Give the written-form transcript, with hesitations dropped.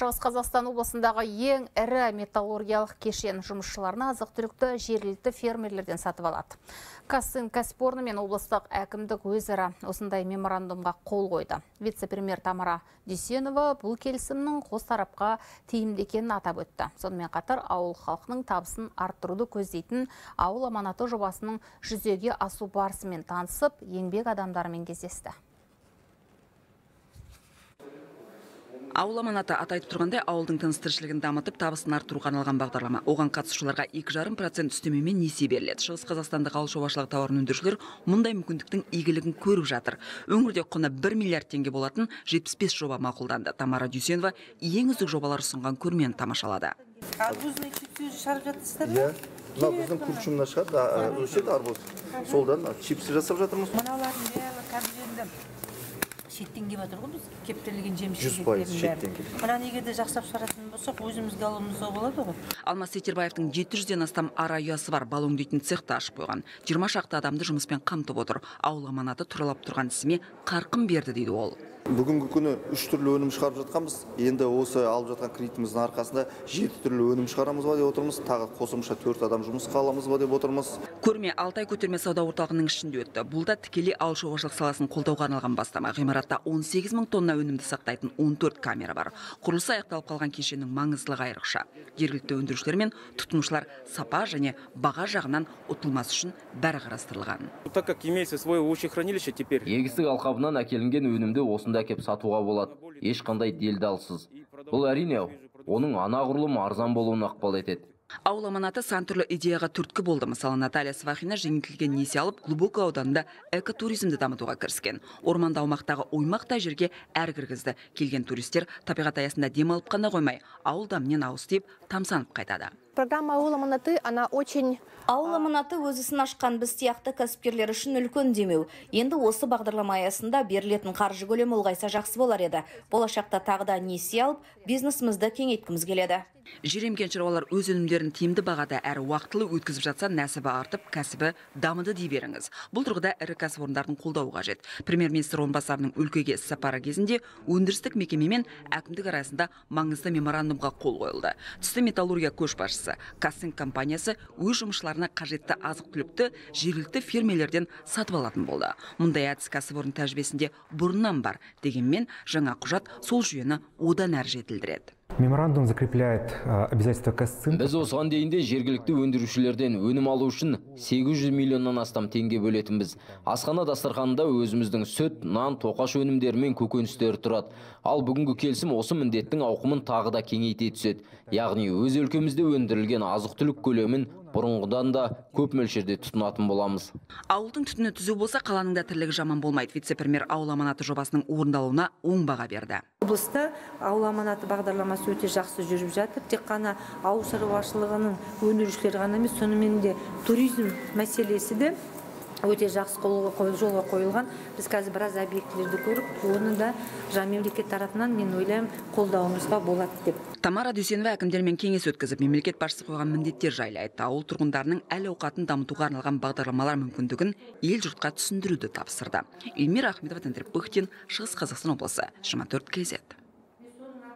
Шығыс Қазақстан облысындағы ең ірі металлургиялық кешен жұмысшыларына азық-түлікті жергілікті фермерлерден сатып алады. Казцинк кәсіпорны мен облыстық әкімдік өзара осындай меморандумға қол қойды. Вице-премьер Тамара Дүйсенова бұл келісімнің қос тарапқа тиімді екенін атап өтті. Сонымен қатар ауыл халқының табысын арттыруды көздейтін ауыл аманаты жобасының жүзеге асу барысымен танысып, еңбек адамдарымен кездесті. Ауыл аманаты атайтып тұрғандай ауылдың тыныс-тіршілігін дамытып, табысын арттыруға арналған бағдарлама. Оған қатысушыларға 2,5% үстемемен несие беріледі. Шығыс Қазақстандық ауыл шаруашылығы тауарын өндірушілер мұндай мүмкіндіктің игілігін көріп жатыр. Өңірде құны 1 миллиард теңге болатын 75 жоба мақұлданды. Тамара Дүйсенова ең үздік жобалар ұсынған көрмені тамашалады. Арбузный чипсы шығарып жатырсыздар ма? Мына біздің күршімнен шығады, өседі арбуз. Солдан чипсы жасап жатырмыз. Мыналардың бәрі кәдімгенді шеттен келіп жатыр ғой, біз кептірілген жеміс 100% шеттен келеді. Мынаны егер де жақсап шығаратын болсақ, өзімізге алуымызға болады ғой. Алмас Секербаевтың 700-ден астам ара ұясы бар, балон дейтін цехты ашып қойған. 20 шақты адамды жұмыспен қамтып отыр. Ауыл аманаты туралап тұрған ісіме қарқын берді дейді ол. Бүгінгі күні 3 түрлі өнім шығарып жатқанбыз. Енді осы алып жатқан кредитіміздің арқасында 7 түрлі өнім шығарамыз ба деп отырмыз. Тағы қосымша 4 адам жұмысқа аламыз ба деп отырмыз. Көрме Алтай көтерме сауда орталығының ішінде өтті. Бұл да тікелей ауыл шаруашылық саласын қолдауға арналған бастама. Ғимаратта 18 мың тонна өнімді сақтайтын 14 камера бар. Құрылысы аяқталып қалған кешеннің маңыздылығы айрықша. Жергілікті өндірушілер мен тұтынушылар сапа және баға жағынан ұтылмас үшін бәрі қарастырылған. Так как имеется свое овощехранилище теперь. Егістік алқабынан әкелінген өнімді осында әкеп сатуға болады. Ешқандай делдалсыз. Бұл әрине оның анағұрлым арзан болуына ықпал етеді. Ауыл аманаты сан түрлі идеяға түрткі болды. Мысалы, Наталья Свахина жеңілтілген несие алып, Глубокое ауданында экотуризмді дамытуға кіріскен. Орманда аумақтағы оймақтай жерге әр кіргізді. Келген туристер табиғат аясында демалып қана қоймай, ауыл дамынан ауыз тиіп, тамсанып қайтады. Программа «Ауыл аманаты» она очень... Ауыл аманаты өзісін ашқан біз сияқты кәсіпкерлер үшін үлкен демеу. Енді осы бағдарлама аясында берілетін қаржы көлемі ұлғайса жақсы болар еді. Болашақта тағы да несие алып, бизнесімізді кеңейткіміз келеді. Жер емген шаруалар өз өнімдерін тиімді бағада әрі уақытылы өткізіп жатса, нәсібі артып, кәсібі дамыды дей беріңіз. Бұл тұрғыда ірі кәсіпорындардың қолдауы қажет. Премьер-министр орынбасарының өлкеге іссапары кезінде өндірістік мекеме мен әкімдік арасында маңызды меморандумға қол қойылды. Түсті металлургия көшбасшысы Казцинк компаниясы өз жұмысшыларына қажетті азық-түлікті жергілікті фермерлерден сатып алатын болды. Мұндай әдіс кәсіпорын тәжірибесінде бұрыннан бар, дегенмен жаңа құжат сол жүйені одан әрі жетілдіреді. Меморандум закрепляет обязательства Казцинк. Біз осыған дейінде жергілікті өндірушілерден өнім алу үшін 800 миллионнан астам теңге бөлетінбіз. Асхана дастарханында өзіміздің сүт, нан, тоқаш өнімдері мен көкөністері тұрады. Ал бүгінгі келісім осы міндеттің ауқымын тағы да кеңейте түседі. Яғни өз өлкемізде өндірілген азық-түлік көлемін бұрынғыдан да көп мөлшерде тұтынатын боламыз. Ауылдың түтіні түзу болса, қаланың да тірлігі жаман болмайды. Вице-премьер ауыл аманаты жобасының орындалуына оң баға берді. Облыста ауыл аманаты бағдарламасы өте жақсы жүріп жатыр. Тек қана ауыл шаруашылығының өндірушілері ғана емес, сонымен де туризм мәселесі де өте жақсы жолға қойылған. Біз қазір біраз объектілерді көріп, оны да мемлекет тарапынан мен ойлаймын қолдауымызға болады деп. Тамара Дүйсенова әкімдермен кеңес өткізіп, мемлекет басшысы қойған міндеттер жайлы айтты. Ауыл тұрғындарының әл-ауқатын дамытуға арналған бағдарламалар мүмкіндігін ел жұртқа түсіндіруді тапсырды. Эльмира Ахметова, Тендрик Пыхтин, Шығыс Қазақстан облысы, 24 KZ.